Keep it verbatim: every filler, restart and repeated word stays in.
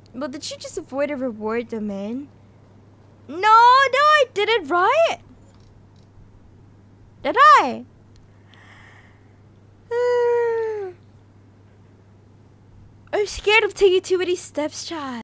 Well, did she just avoid a reward, the man? No, no, I did it right. Did I? I'm scared of taking too many steps, chat.